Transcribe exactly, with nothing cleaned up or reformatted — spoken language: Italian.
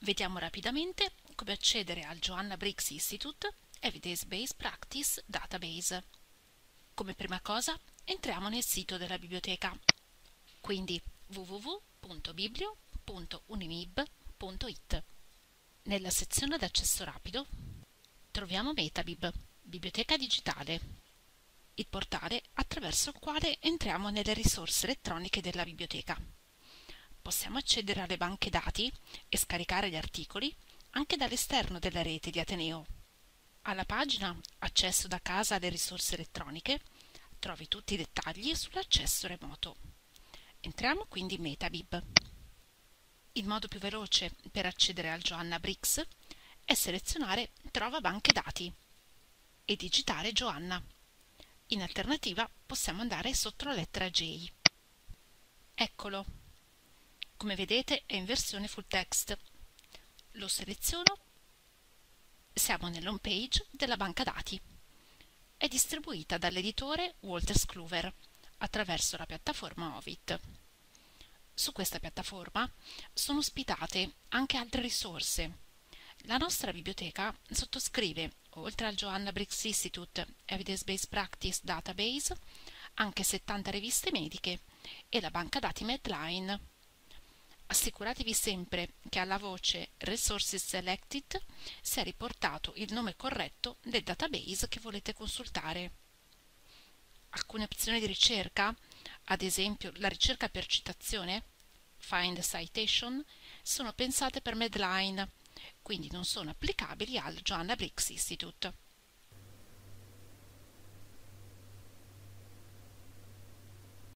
Vediamo rapidamente come accedere al Joanna Briggs Institute Evidence-Based Practice Database. Come prima cosa entriamo nel sito della biblioteca, quindi w w w punto biblio punto unimib punto it. Nella sezione d'accesso rapido troviamo Metabib, biblioteca digitale, il portale attraverso il quale entriamo nelle risorse elettroniche della biblioteca. Possiamo accedere alle banche dati e scaricare gli articoli anche dall'esterno della rete di Ateneo. Alla pagina Accesso da casa alle risorse elettroniche trovi tutti i dettagli sull'accesso remoto. Entriamo quindi in Metabib. Il modo più veloce per accedere al Joanna Briggs è selezionare Trova banche dati e digitare Joanna. In alternativa possiamo andare sotto la lettera J. Eccolo. Come vedete è in versione full text. Lo seleziono. Siamo nell'home page della banca dati. È distribuita dall'editore Wolters Kluwer attraverso la piattaforma Ovid. Su questa piattaforma sono ospitate anche altre risorse. La nostra biblioteca sottoscrive, oltre al Joanna Briggs Institute Evidence-Based Practice Database, anche settanta riviste mediche e la banca dati Medline. Assicuratevi sempre che alla voce Resources Selected sia riportato il nome corretto del database che volete consultare. Alcune opzioni di ricerca, ad esempio la ricerca per citazione, Find Citation, sono pensate per Medline, quindi non sono applicabili al Joanna Briggs Institute.